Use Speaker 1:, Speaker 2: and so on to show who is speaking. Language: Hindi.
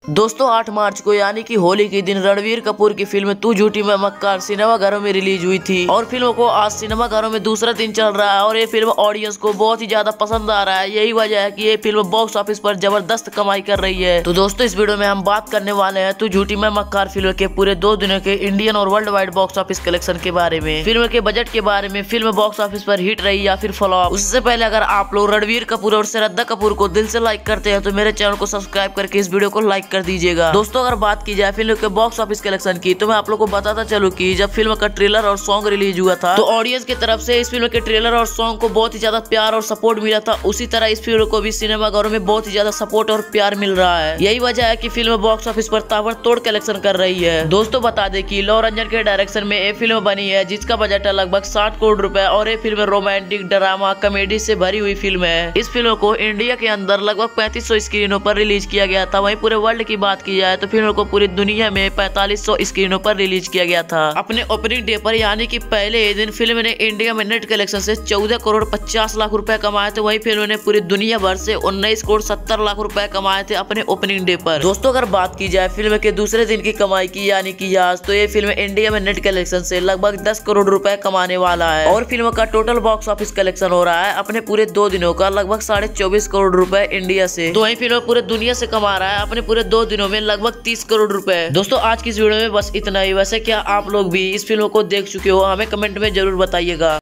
Speaker 1: दोस्तों 8 मार्च को यानी कि होली के दिन रणवीर कपूर की फिल्म तू झूठी मैं मक्कार सिनेमाघरों में रिलीज हुई थी और फिल्म को आज सिनेमाघरों में दूसरा दिन चल रहा है और ये फिल्म ऑडियंस को बहुत ही ज्यादा पसंद आ रहा है। यही वजह है कि ये फिल्म बॉक्स ऑफिस पर जबरदस्त कमाई कर रही है। तो दोस्तों इस वीडियो में हम बात करने वाले हैं तू झूठी मैं मक्कार फिल्म के पूरे 2 दिनों के इंडियन और world wide box office collection के बारे में, फिल्म के बजट के बारे में, फिल्म बॉक्स ऑफिस पर हिट रही या फिर फ्लॉप। उससे पहले अगर आप लोग रणवीर कपूर और श्रद्धा कपूर को दिल से लाइक करते हैं तो मेरे चैनल को सब्सक्राइब करके इस वीडियो को लाइक कर दीजिएगा। दोस्तों अगर बात की जाए फिल्म के बॉक्स ऑफिस कलेक्शन की तो मैं आप लोग को बताता चलूं कि जब फिल्म का ट्रेलर और सॉन्ग रिलीज हुआ था तो ऑडियंस की तरफ से इस फिल्म के ट्रेलर और सॉन्ग को बहुत ही ज्यादा प्यार और सपोर्ट मिला था। उसी तरह इस फिल्म को भी सिनेमाघरों में बहुत ही ज्यादा सपोर्ट और प्यार मिल रहा है। यही वजह है कि फिल्म बॉक्स ऑफिस पर ताबड़तोड़ कलेक्शन कर रही है। दोस्तों बता दें कि लव रंजन के डायरेक्शन में ये फिल्म बनी है जिसका बजट है लगभग 60 करोड़ रुपए और ये फिल्म रोमांटिक ड्रामा कॉमेडी से भरी हुई फिल्म है। इस फिल्म को इंडिया के अंदर लगभग 3500 स्क्रीनों पर रिलीज किया गया था। वहीं पूरे वर्ल्ड की बात की जाए तो फिल्म को पूरी दुनिया में 4500 स्क्रीनों पर रिलीज किया गया था। अपने ओपनिंग डे पर यानी कि पहले दिन फिल्म ने इंडिया में नेट कलेक्शन से 14 करोड़ 50 लाख रुपए कमाए थे। वहीं फिल्म ने पूरी दुनिया भर से 19 करोड़ 70 लाख रुपए कमाए थे अपने ओपनिंग डे पर। दोस्तों अगर बात की जाए फिल्म के दूसरे दिन की कमाई की यानी कि आज तो ये फिल्म इंडिया में नेट कलेक्शन से लगभग 10 करोड़ रुपए कमाने वाला है और फिल्म का टोटल बॉक्स ऑफिस कलेक्शन हो रहा है अपने पूरे 2 दिनों का लगभग 24.5 करोड़ रुपए इंडिया से। तो वही फिल्म पूरे दुनिया से कमा रहा है अपने पूरे 2 दिनों में लगभग 30 करोड़ रुपए। दोस्तों आज की इस वीडियो में बस इतना ही। वैसे क्या आप लोग भी इस फिल्म को देख चुके हो? हमें कमेंट में जरूर बताइएगा।